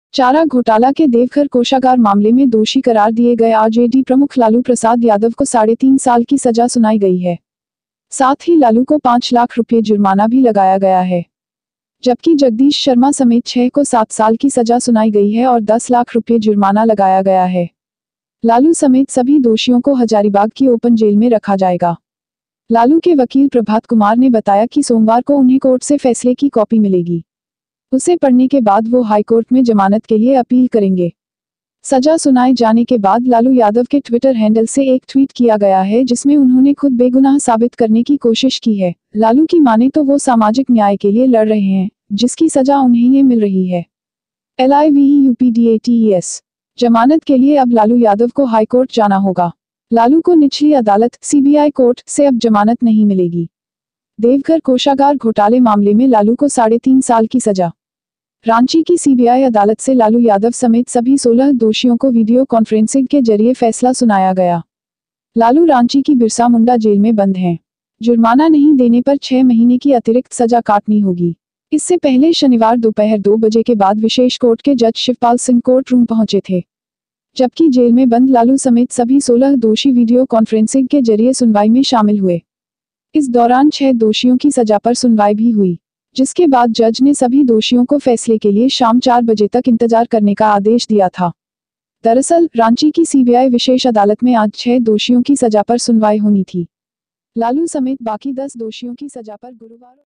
चारा घोटाला के देवघर कोषागार मामले में दोषी करार दिए गए आरजेडी प्रमुख लालू प्रसाद यादव को 3.5 साल की सजा सुनाई गई है। साथ ही लालू को 5 लाख रुपये जुर्माना भी लगाया गया है, जबकि जगदीश शर्मा समेत 6 को 7 साल की सजा सुनाई गई है और 10 लाख रुपये जुर्माना लगाया गया है। लालू समेत सभी दोषियों को हजारीबाग की ओपन जेल में रखा जाएगा। लालू के वकील प्रभात कुमार ने बताया कि सोमवार को उन्हें कोर्ट से फैसले की कॉपी मिलेगी। उसे पढ़ने के बाद वो हाईकोर्ट में जमानत के लिए अपील करेंगे। सजा सुनाए जाने के बाद लालू यादव के ट्विटर हैंडल से एक ट्वीट किया गया है, जिसमें उन्होंने खुद बेगुनाह साबित करने की कोशिश की है। लालू की माने तो वो सामाजिक न्याय के लिए लड़ रहे हैं, जिसकी सजा उन्हें ये मिल रही है। LIVEUPDATES जमानत के लिए अब लालू यादव को हाईकोर्ट जाना होगा। लालू को निचली अदालत CBI कोर्ट से अब जमानत नहीं मिलेगी। देवघर कोषागार घोटाले मामले में लालू को 3.5 साल की सजा। रांची की CBI अदालत से लालू यादव समेत सभी 16 दोषियों को वीडियो कॉन्फ्रेंसिंग के जरिए फैसला सुनाया गया। लालू रांची की बिरसा मुंडा जेल में बंद हैं। जुर्माना नहीं देने पर 6 महीने की अतिरिक्त सजा काटनी होगी। इससे पहले शनिवार दोपहर 2 बजे के बाद विशेष कोर्ट के जज शिवपाल सिंह कोर्ट रूम पहुंचे थे, जबकि जेल में बंद लालू समेत सभी 16 दोषी वीडियो कॉन्फ्रेंसिंग के जरिए सुनवाई में शामिल हुए। इस दौरान 6 दोषियों की सजा पर सुनवाई भी हुई, जिसके बाद जज ने सभी दोषियों को फैसले के लिए शाम 4 बजे तक इंतजार करने का आदेश दिया था। दरअसल रांची की CBI विशेष अदालत में आज 6 दोषियों की सजा पर सुनवाई होनी थी। लालू समेत बाकी 10 दोषियों की सजा पर गुरुवार